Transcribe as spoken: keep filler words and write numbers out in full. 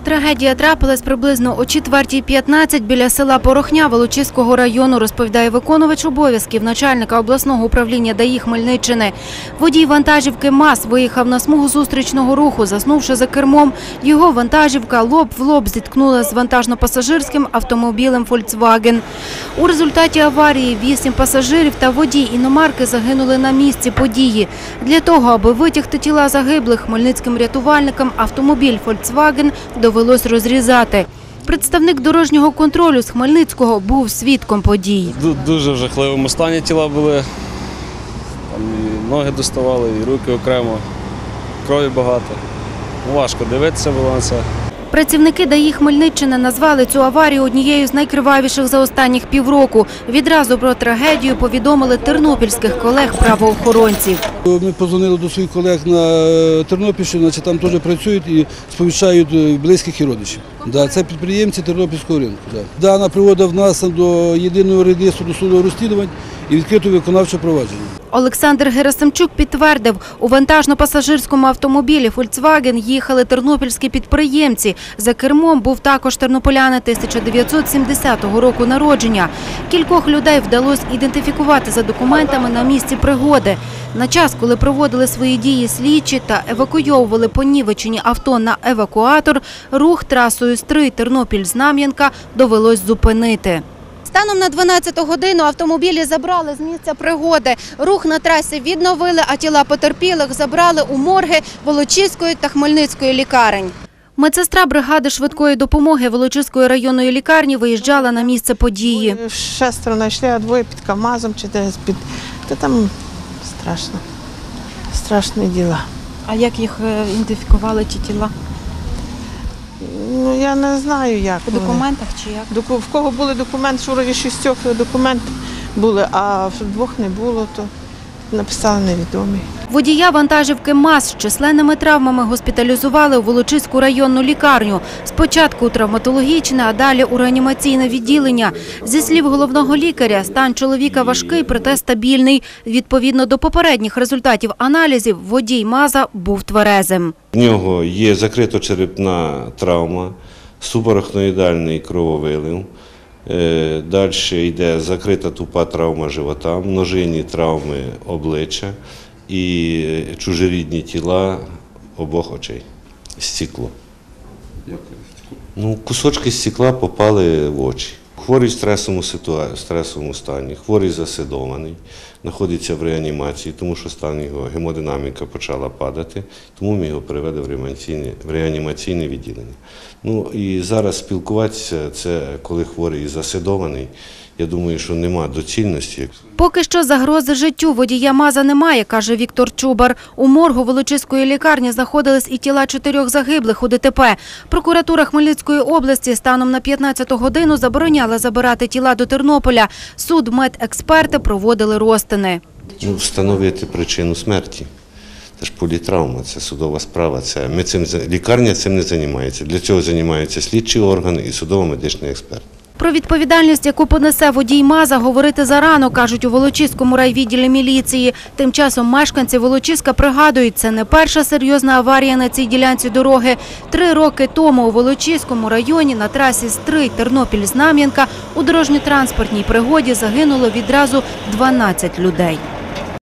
Трагедія трапилась приблизно о четвертій п'ятнадцять біля села Порохня Волочиського району, розповідає виконувач обов'язків начальника обласного управління ДАІ Хмельниччини. Водій вантажівки МАЗ виїхав на смугу зустрічного руху, заснувши за кермом. Його вантажівка лоб в лоб зіткнула з вантажно-пасажирським автомобілем «Фольксваген». У результаті аварії вісім пасажирів та водій іномарки загинули на місці події. Для того, аби витягти тіла загиблих хмельницьким рятувальникам, автомобіль «Фольксваген» довелось розрізати. Представник дорожнього контролю з Хмельницького був свідком подій. Дуже в жахливому стані тіла були. Там і ноги доставали, і руки окремо. Крові багато. Важко дивитися було на це. Працівники ДАІ Хмельниччини назвали цю аварію однією з найкривавіших за останніх півроку. Відразу про трагедію повідомили тернопільських колег-правоохоронців. Ми подзвонили до своїх колег на Тернопільщину, там теж працюють і сповіщають близьких і родичів. Це підприємці Тернопільського ринку. Вона приводив нас до єдиного реєстру досудових розслідувань і відкрито виконавче провадження. Олександр Герасимчук підтвердив, у вантажно-пасажирському автомобілі «Фольксваген» їхали тернопільські підприємці. За кермом був також тернополянин тисяча дев'ятсот сімдесятого року народження. Кількох людей вдалося ідентифікувати за документами на місці пригоди. На час, коли проводили свої дії слідчі та евакуйовували понівечені авто на евакуатор, рух трасою Стрий Тернопіль-Знам'янка довелось зупинити. Станом на дванадцяту годину автомобілі забрали з місця пригоди. Рух на трасі відновили, а тіла потерпілих забрали у морги Волочиської та Хмельницької лікарень. Медсестра бригади швидкої допомоги Волочиської районної лікарні виїжджала на місце події. Шестеро знайшли, а двоє під КАМАЗом чи десь під... Та там страшно. Страшні діла. А як їх ідентифікували, ті тіла? Ну, я не знаю, як. По документах чи як? В кого були документи, що вроді шістьох документи були, а двох не було, то написали невідомі. Водія вантажівки МАЗ з численними травмами госпіталізували у Волочиську районну лікарню. Спочатку у травматологічне, а далі у реанімаційне відділення. Зі слів головного лікаря, стан чоловіка важкий, проте стабільний. Відповідно до попередніх результатів аналізів, водій МАЗа був тверезим. В нього є закрито-черепна травма, субарахноїдальний крововилив. Далі йде закрита тупа травма живота, множинні травми обличчя і чужорідні тіла обох очей. Стекло. Ну, кусочки стекла попали в очі. Хворий в стресовому, ситуації, в стресовому стані, хворий заседований, знаходиться в реанімації, тому що стан його гемодинаміка почала падати, тому ми його привели в реанімаційне, в реанімаційне відділення. Ну і зараз спілкуватися, це коли хворий заседований, я думаю, що нема доцільності. Поки що загрози життю водія МАЗа немає, каже Віктор Чубар. У моргу Волочиської лікарні знаходились і тіла чотирьох загиблих у ДТП. Прокуратура Хмельницької області станом на п'ятнадцяту годину забороняла забирати тіла до Тернополя. Суд, медексперти проводили розтини. Ну, встановити причину смерті. Це ж політравма, це судова справа. Це, ми цим, лікарня цим не займається. Для цього займаються слідчі органи і судово-медичний експерт. Про відповідальність, яку понесе водій МАЗа, говорити зарано, кажуть у Волочиському райвідділі міліції. Тим часом мешканці Волочиська пригадують, це не перша серйозна аварія на цій ділянці дороги. Три роки тому у Волочиському районі на трасі Стрий Тернопіль-Знам'янка у дорожньо-транспортній пригоді загинуло відразу дванадцять людей.